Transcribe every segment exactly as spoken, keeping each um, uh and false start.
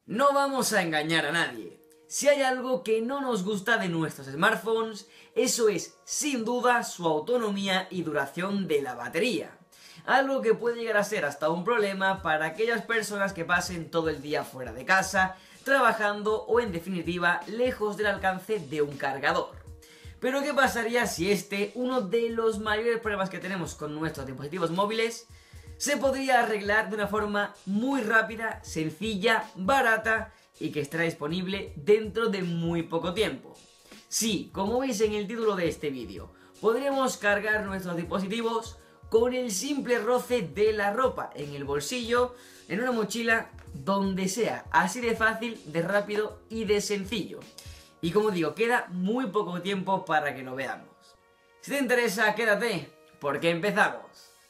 No vamos a engañar a nadie. Si hay algo que no nos gusta de nuestros smartphones, eso es, sin duda, su autonomía y duración de la batería. Algo que puede llegar a ser hasta un problema para aquellas personas que pasen todo el día fuera de casa, trabajando o, en definitiva, lejos del alcance de un cargador. Pero ¿qué pasaría si este, uno de los mayores problemas que tenemos con nuestros dispositivos móviles, se podría arreglar de una forma muy rápida, sencilla, barata y que estará disponible dentro de muy poco tiempo? Sí, como veis en el título de este vídeo, podremos cargar nuestros dispositivos con el simple roce de la ropa en el bolsillo, en una mochila, donde sea, así de fácil, de rápido y de sencillo. Y como digo, queda muy poco tiempo para que lo veamos. Si te interesa, quédate, porque empezamos.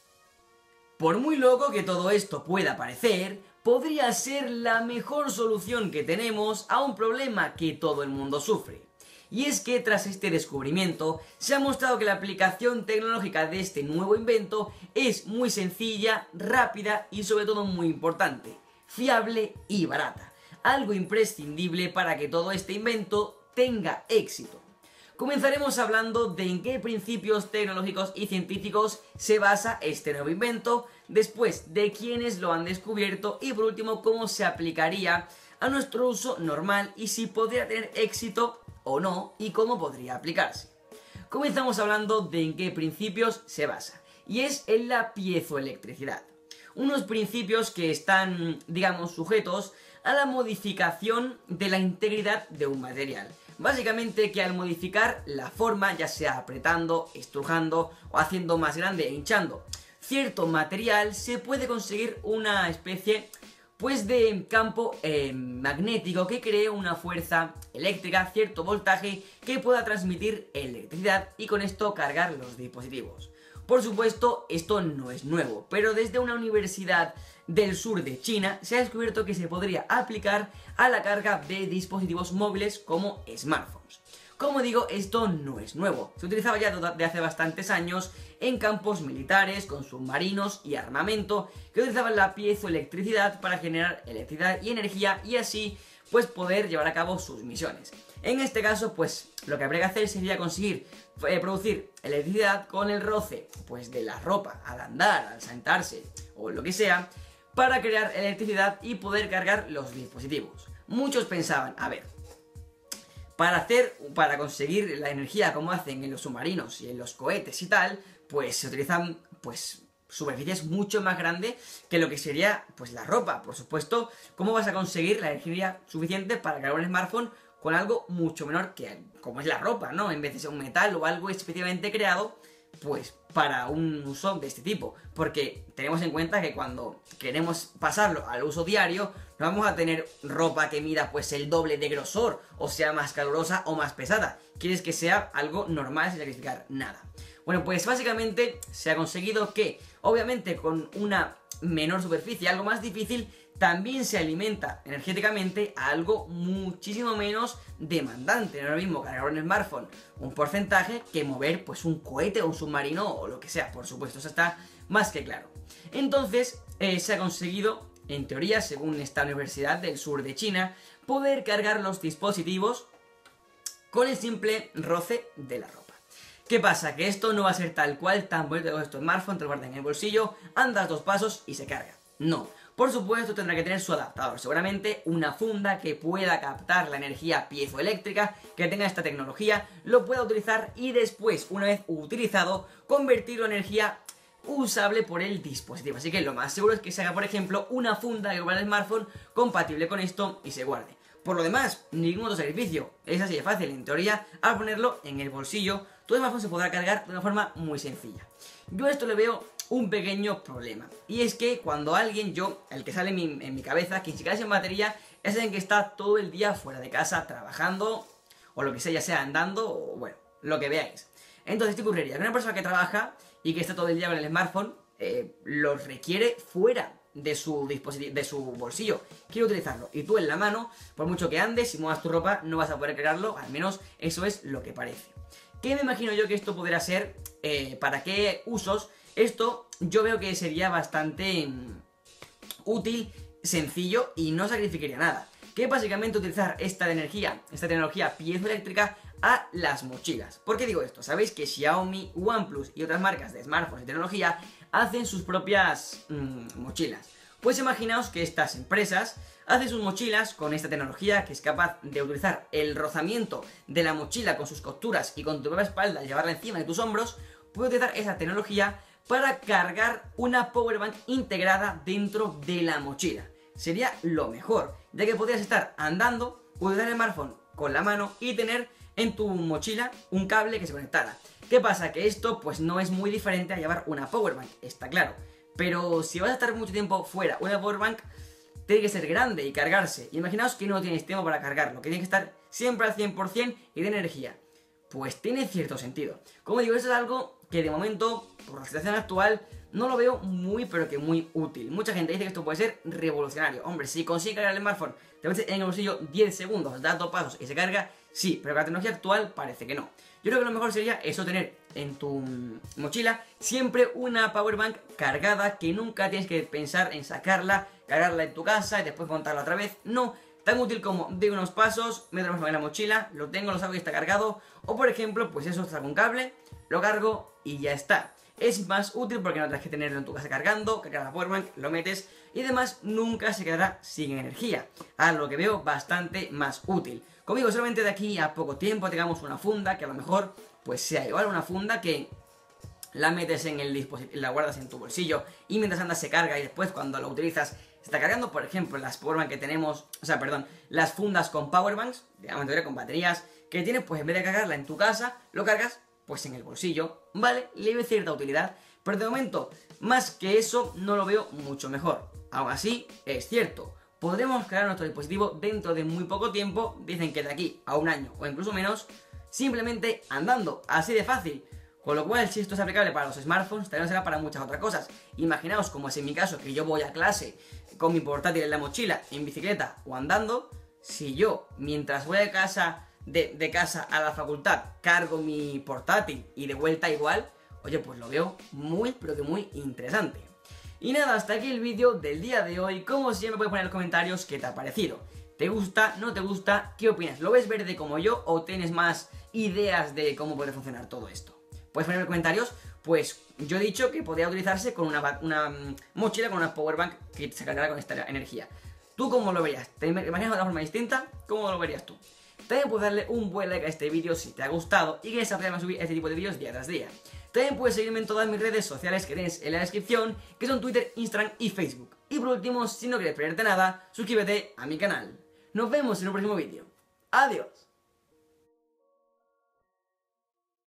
Por muy loco que todo esto pueda parecer, podría ser la mejor solución que tenemos a un problema que todo el mundo sufre. Y es que tras este descubrimiento se ha mostrado que la aplicación tecnológica de este nuevo invento es muy sencilla, rápida y sobre todo muy importante, fiable y barata. Algo imprescindible para que todo este invento tenga éxito. Comenzaremos hablando de en qué principios tecnológicos y científicos se basa este nuevo invento, después de quiénes lo han descubierto y por último cómo se aplicaría a nuestro uso normal y si podría tener éxito o no y cómo podría aplicarse. Comenzamos hablando de en qué principios se basa y es en la piezoelectricidad. Unos principios que están, digamos, sujetos a la modificación de la integridad de un material. Básicamente que al modificar la forma, ya sea apretando, estrujando o haciendo más grande e hinchando cierto material, se puede conseguir una especie pues de campo eh, magnético que cree una fuerza eléctrica, cierto voltaje que pueda transmitir electricidad y con esto cargar los dispositivos. Por supuesto, esto no es nuevo, pero desde una universidad del sur de China se ha descubierto que se podría aplicar a la carga de dispositivos móviles como smartphones. Como digo, esto no es nuevo, se utilizaba ya de hace bastantes años en campos militares, con submarinos y armamento que utilizaban la piezoelectricidad para generar electricidad y energía y así pues poder llevar a cabo sus misiones. En este caso, pues lo que habría que hacer sería conseguir eh, producir electricidad con el roce pues de la ropa al andar, al sentarse o lo que sea, para crear electricidad y poder cargar los dispositivos. Muchos pensaban, a ver, para hacer, para conseguir la energía como hacen en los submarinos y en los cohetes y tal, pues se utilizan pues superficies mucho más grandes que lo que sería pues la ropa. Por supuesto, ¿cómo vas a conseguir la energía suficiente para cargar un smartphone con algo mucho menor que como es la ropa, ¿no? En vez de ser un metal o algo especialmente creado pues para un uso de este tipo, porque tenemos en cuenta que cuando queremos pasarlo al uso diario no vamos a tener ropa que mida pues el doble de grosor o sea más calurosa o más pesada. Quieres que sea algo normal sin sacrificar nada. Bueno, pues básicamente se ha conseguido que obviamente con una menor superficie, algo más difícil, también se alimenta energéticamente a algo muchísimo menos demandante. No es lo mismo cargar un smartphone un porcentaje que mover pues un cohete o un submarino o lo que sea, por supuesto, eso está más que claro. Entonces eh, se ha conseguido, en teoría, según esta universidad del sur de China, poder cargar los dispositivos con el simple roce de la ropa. ¿Qué pasa? Que esto no va a ser tal cual, tan bonito como estos smartphones, te lo guardas en el bolsillo, andas dos pasos y se carga. No. Por supuesto tendrá que tener su adaptador, seguramente una funda que pueda captar la energía piezoeléctrica, que tenga esta tecnología, lo pueda utilizar y después, una vez utilizado, convertirlo en energía usable por el dispositivo. Así que lo más seguro es que se haga, por ejemplo, una funda que guarde el smartphone compatible con esto y se guarde. Por lo demás, ningún otro sacrificio, es así de fácil, en teoría, al ponerlo en el bolsillo, tu smartphone se podrá cargar de una forma muy sencilla. Yo a esto le veo un pequeño problema, y es que cuando alguien, yo, el que sale en mi, en mi cabeza, que si queda sin batería, es alguien que está todo el día fuera de casa trabajando, o lo que sea, ya sea andando, o bueno, lo que veáis. Entonces, ¿qué ocurriría? Que una persona que trabaja y que está todo el día con el smartphone, eh, lo requiere fuera de su dispositivo, de su bolsillo, quiere utilizarlo, y tú en la mano, por mucho que andes y muevas tu ropa, no vas a poder cargarlo, al menos eso es lo que parece. ¿Qué me imagino yo que esto podría ser? Eh, ¿Para qué usos? Esto yo veo que sería bastante mm, útil, sencillo y no sacrificaría nada. que es básicamente utilizar esta energía, esta tecnología piezoeléctrica a las mochilas. ¿Por qué digo esto? Sabéis que Xiaomi, OnePlus y otras marcas de smartphones y tecnología hacen sus propias mmm, mochilas. Pues imaginaos que estas empresas hacen sus mochilas con esta tecnología que es capaz de utilizar el rozamiento de la mochila con sus costuras y con tu propia espalda, llevarla encima de tus hombros. Puede utilizar esa tecnología para cargar una powerbank integrada dentro de la mochila. Sería lo mejor, ya que podrías estar andando, utilizar el smartphone con la mano y tener en tu mochila un cable que se conectara. ¿Qué pasa? Que esto pues no es muy diferente a llevar una powerbank, está claro. Pero si vas a estar mucho tiempo fuera, una powerbank tiene que ser grande y cargarse. Imaginaos que no tienes tiempo para cargarlo, que tiene que estar siempre al cien por cien y de energía. Pues tiene cierto sentido. Como digo, eso es algo que de momento, por la situación actual, no lo veo muy pero que muy útil. Mucha gente dice que esto puede ser revolucionario. Hombre, si consigues cargar el smartphone, te metes en el bolsillo diez segundos, das dos pasos y se carga, sí, pero con la tecnología actual parece que no. Yo creo que lo mejor sería eso, tener en tu mochila siempre una powerbank cargada, que nunca tienes que pensar en sacarla, cargarla en tu casa y después montarla otra vez. No, tan útil como de unos pasos, me meto en la mochila, lo tengo, lo saco y está cargado. O por ejemplo, pues eso, saco un cable, lo cargo y ya está. Es más útil porque no tienes que tenerlo en tu casa cargando, cargar la powerbank, lo metes y además nunca se quedará sin energía. A lo que veo bastante más útil. Como digo, solamente de aquí a poco tiempo tengamos una funda que a lo mejor pues sea igual una funda que la metes en el dispositivo, la guardas en tu bolsillo y mientras andas se carga y después cuando la utilizas se está cargando. Por ejemplo, las powerbank que tenemos, o sea, perdón, las fundas con powerbanks, digamos, con baterías que tienes, pues en vez de cargarla en tu casa, lo cargas pues en el bolsillo, ¿vale? Le ve cierta utilidad, pero de momento, más que eso, no lo veo mucho mejor. Aún así, es cierto, podremos cargar nuestro dispositivo dentro de muy poco tiempo, dicen que de aquí a un año o incluso menos, simplemente andando, así de fácil. Con lo cual, si esto es aplicable para los smartphones, también será para muchas otras cosas. Imaginaos, como es en mi caso, que yo voy a clase con mi portátil en la mochila, en bicicleta o andando, si yo, mientras voy a casa... De, de casa a la facultad, cargo mi portátil y de vuelta igual, oye, pues lo veo muy, pero que muy interesante. Y nada, hasta aquí el vídeo del día de hoy. Como siempre, puedes poner en los comentarios qué te ha parecido. ¿Te gusta? ¿No te gusta? ¿Qué opinas? ¿Lo ves verde como yo o tienes más ideas de cómo puede funcionar todo esto? Puedes poner en los comentarios. Pues yo he dicho que podría utilizarse con una, una mochila, con una powerbank que se cargará con esta energía. ¿Tú cómo lo verías? ¿Te imaginas de una forma distinta? ¿Cómo lo verías tú? También puedes darle un buen like a este vídeo si te ha gustado y quieres apoyarme a subir este tipo de vídeos día tras día. También puedes seguirme en todas mis redes sociales que tienes en la descripción, que son Twitter, Instagram y Facebook. Y por último, si no quieres perderte nada, suscríbete a mi canal. Nos vemos en un próximo vídeo. ¡Adiós!